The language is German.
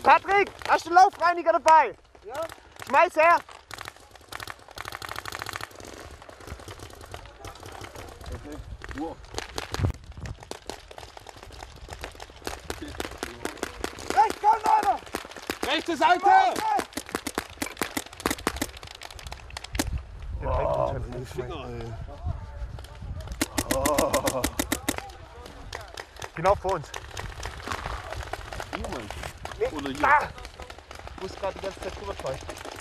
Patrick, hast du einen Laufreiniger dabei? Ja. Schmeiß her. Okay. Wow. Rechts, komm, Leute! Rechte Seite! Oh, oh. Genau vor uns. Hier, Mann. Oder hier. Ah! Ich muss gerade die ganze Zeit drüber fallen.